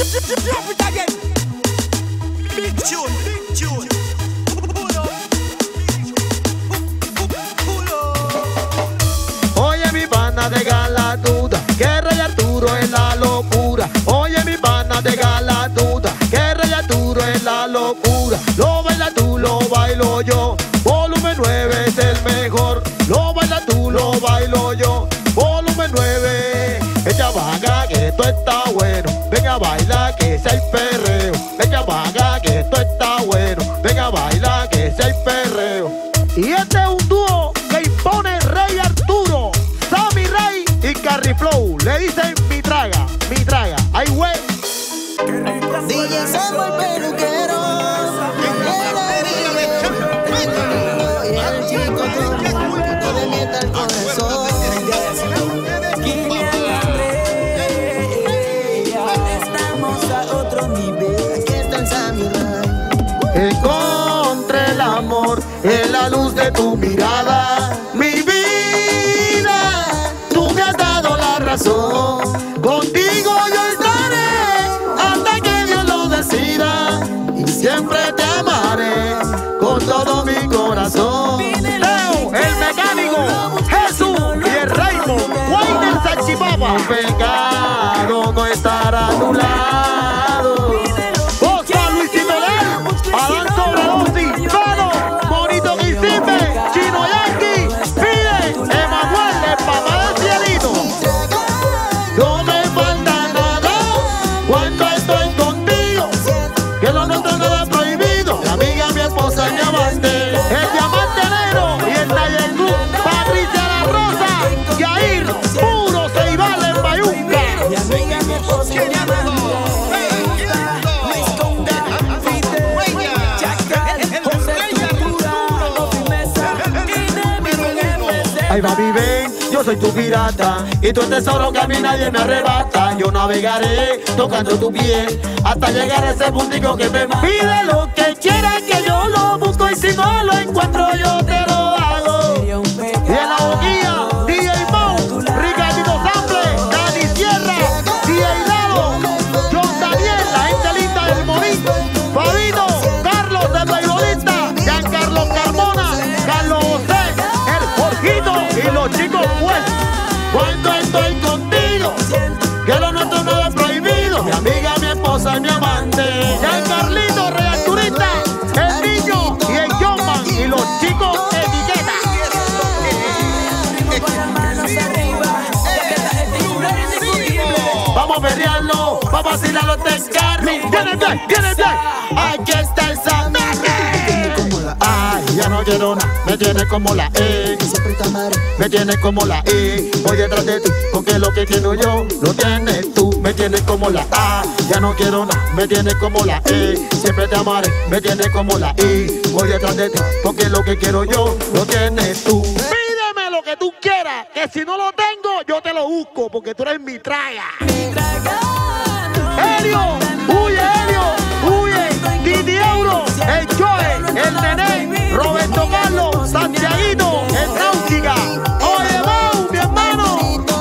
Drop it again. Big tune, big tune. Oye mi pana de Galatuda, que Rey Arturo es la locura. Oye mi pana de Galatuda, que Rey Arturo es la locura. Lo baila tú, lo bailo yo. Volumen 9 es el mejor. Lo baila tú, lo bailo yo. Volumen 9. Echa vaga que esto está bueno. Venga baila que es el perreo. Echa vaga que esto está bueno. Venga baila que es el perreo. Y este es un dúo que impone Rey Arturo, Sammy Ray y Carry Flow. Le dicen mi traga, ay güey. DJ Samo el peluquero, el chico que le meta el corazón. Estamos a otro nivel. Aquí está el Sammy Ray. Encontré el amor en la luz de tu mirada. Mi vida, tú me has dado la razón. Contigo yo estaré hasta que Dios lo decida. Y siempre te amaré con todo mi corazón. Leo, el mecánico, Jesús y el Raymond, Wainer Salchipapa. Un pecado no estar a tu lado. Oscar Luisito Lel, Adán Sobredosis, Fado, Bonito Quisime, Chino Yankee, Pide, Emanuel, el papá del cielito. No me falta nada cuando estoy contigo, que lo nuestro nada es prohibido. Mi amiga, mi esposa, mi amante, el diamante negro y el taller club, Patricia La Rosa, Yair, puro Ceibal en Bayunca. Mi amiga, mi esposa, mi amante. Ay papi ven, yo soy tu pirata y tu tesoro que a mí nadie me arrebata. Yo navegaré tocando tu piel hasta llegar a ese puntico que me pide lo que quiera, que yo lo busco y si no lo encuentro yo te lo hago. Y en la boquilla, DJ Mau, Ricardito Sample, Dani Sierra, DJ Lalo, John Daniel, la gente linda del Morín, Fabito, Carlos el beisbolista, Giancarlo Carmona, Carlos José, el Jorgito y los chicos pues. Cuando estoy contigo, que lo nuestro no es prohibido. Mi amiga, mi esposa y mi amante, Giancarlito, Rey Arturita, el niño y el Johnman y los chicos etiqueta. Vamos a perrearlo, vamos a vacilarlo este carne. ¡Viene! Aquí está el Sammy. Ay, ya no quiero nada, me tiene como la E. Me tiene como la E. Voy detrás de ti, porque lo que quiero yo lo tienes tú. Me tienes como la A. Ya no quiero nada, me tienes como la E. Siempre te amaré, me tienes como la I. Voy detrás de ti, porque lo que quiero yo lo tienes tú. Pídeme lo que tú quieras, que si no lo tengo, yo te lo busco, porque tú eres mi traga. Helio, huye, Didi Euro, el Joe, el Nené, Roberto Carlos, Santiaguito, el Náutica. Oye, Mau, mi hermano.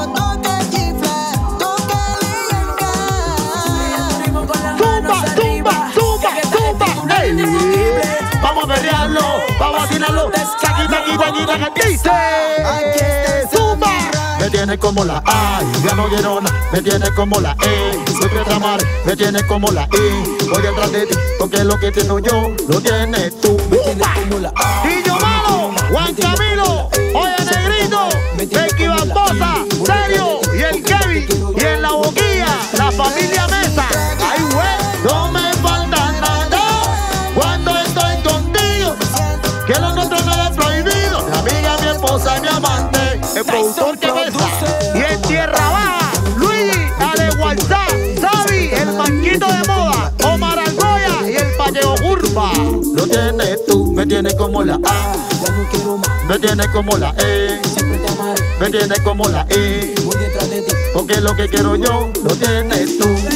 Zumba. Hey. Vamos a perrearlo, vamos a tirarlo. Taquita, dice. Zumba. Me tiene como la A, ya no quiero nada, me tiene como la E. Siempre te amaré, me tiene como la I. Voy detrás de ti, porque lo que tengo yo, lo tienes tú. Me tienes como la A. Tillo Malo, Juan Camilo, oye Negrito, Becky Barbosa, Serio y el Kevin. Y en la boquilla, la familia Mesa. Ay, güey, no me falta nada cuando estoy contigo, que lo nuestro nada es prohibido. Mi amiga, mi esposa y mi amante, el productor que besa. Y en Tierra Baja, Luigi, Ale WhatsApp, Xavi, el manquito de moda, Omar Algoya y el Pacheco Curva. Lo tienes tú, me tienes como la A. Ya no quiero más, me tienes como la E. siempre te amaré, me tienes como la I. voy detrás de ti, Porque lo que quiero yo, lo tienes tú.